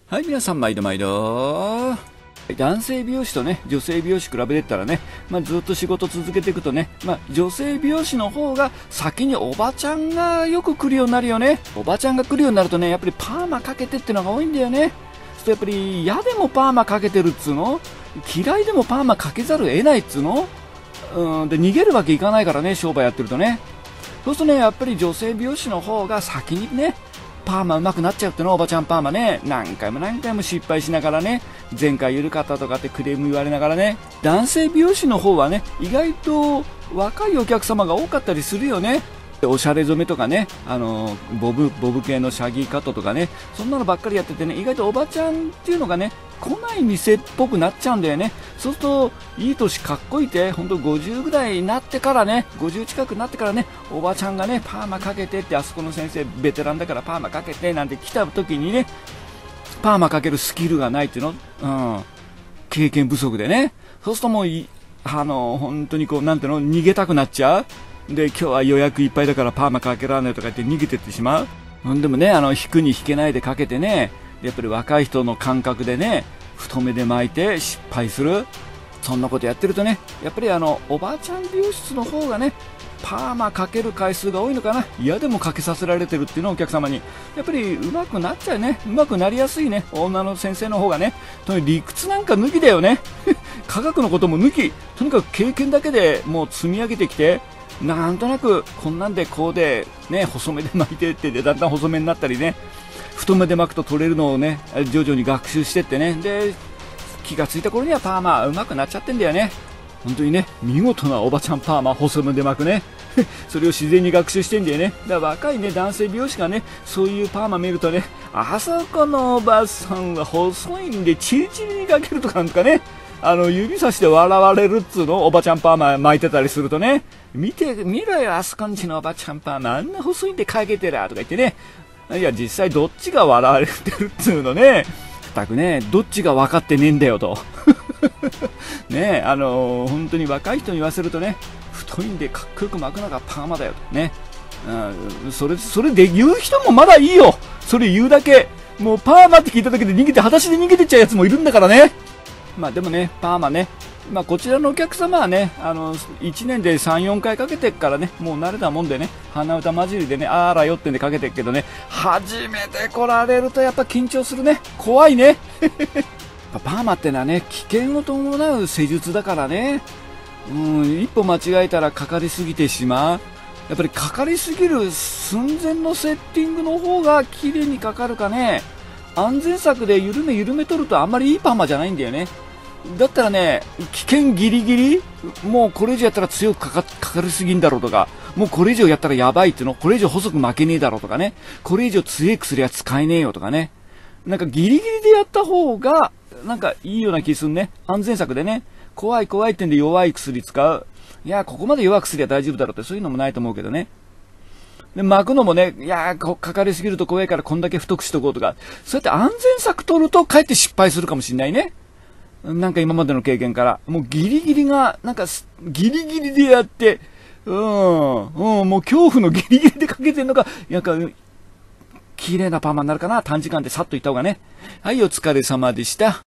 はい、皆さん、毎度毎度。男性美容師とね、女性美容師比べてったらね、ずっと仕事続けていくとね、女性美容師の方が先におばちゃんがよく来るようになるよね。おばちゃんが来るようになるとね、やっぱりパーマかけてってのが多いんだよね。そうやっぱり嫌でもパーマかけてるっつうの、嫌いでもパーマかけざるを得ないっつうの。で、逃げるわけいかないからね、商売やってるとね。そうするとね、やっぱり女性美容師の方が先にね、パーマ上手くなっちゃうっての、おばちゃんパーマね、何回も何回も失敗しながらね、前回緩かったとかってクレーム言われながらね、男性美容師の方はね、意外と若いお客様が多かったりするよね。おしゃれ染めとかね、ボブ系のシャギーカットとかね、そんなのばっかりやっててね、意外とおばちゃんっていうのがね、来ない店っぽくなっちゃうんだよね。そうすると、いい年かっこいいって、ほんと50ぐらいになってからね、50近くなってからね、おばちゃんがね、パーマかけてって、あそこの先生、ベテランだからパーマかけてなんて来た時にね、パーマかけるスキルがないっていうの、経験不足でね。そうするともう本当にこう、なんていうの、逃げたくなっちゃう。で、今日は予約いっぱいだからパーマかけられないとか言って逃げてってしまう。でもね、引くに引けないでかけてね、やっぱり若い人の感覚でね、太めで巻いて失敗する。そんなことやってるとね、やっぱりおばあちゃん美容室の方がね、パーマかける回数が多いのかな。嫌でもかけさせられてるっていうのをお客様に。やっぱり上手くなっちゃうね。上手くなりやすいね。女の先生の方がね。とにかく理屈なんか抜きだよね。科学のことも抜き。とにかく経験だけでもう積み上げてきて、なんとなくこんなんでこうでね、細めで巻いてってでだんだん細めになったりね、太めで巻くと取れるのをね、徐々に学習してってね、で気がついた頃にはパーマ上手くなっちゃってんだよね。本当にね、見事なおばちゃんパーマ、細めで巻くね。それを自然に学習してんだよね。だから若いね、男性美容師がね、そういうパーマ見るとね、あそこのおばさんは細いんでチリチリにかけるとかなんかね、指さして笑われるっつうの、おばちゃんパーマ巻いてたりするとね、見ろよ、あそこんちのおばちゃんパーマ、あんな細いんでかけてら、とか言ってね、いや、実際どっちが笑われてるっつうのね、たくね、どっちが分かってねえんだよと。ね、本当に若い人に言わせるとね、太いんでかっこよく巻くのがパーマだよとね。それで言う人もまだいいよ。それ言うだけ。もうパーマって聞いただけで裸足で逃げてっちゃうやつもいるんだからね。でもね、パーマね、こちらのお客様はね、1年で3、4回かけてっからね、もう慣れたもんでね、鼻歌混じりでね、あらよってんでかけてっけどね、初めて来られるとやっぱ緊張するね。怖いね。パーマってのはね、危険を伴う施術だからね。一歩間違えたらかかりすぎてしまう。やっぱりかかりすぎる寸前のセッティングの方が綺麗にかかるかね。安全策で緩め取るとあんまりいいパーマじゃないんだよね。だったらね、危険ギリギリ、もうこれ以上やったら強くかかりすぎんだろうとか、もうこれ以上やったらやばいっての、これ以上細く負けねえだろうとかね、これ以上強い薬は使えねえよとかね。なんかギリギリでやった方が、なんかいいような気すんね。安全策でね。怖いってんで弱い薬使う。いや、ここまで弱い薬は大丈夫だろうって、そういうのもないと思うけどね。で、巻くのもね、いやー、かかりすぎると怖いからこんだけ太くしとこうとか、そうやって安全策取るとかえって失敗するかもしんないね。なんか今までの経験から。もうギリギリが、なんかギリギリでやって、もう恐怖のギリギリでかけてんのか、なんか、綺麗なパーマになるかな。短時間でさっといった方がね。はい、お疲れ様でした。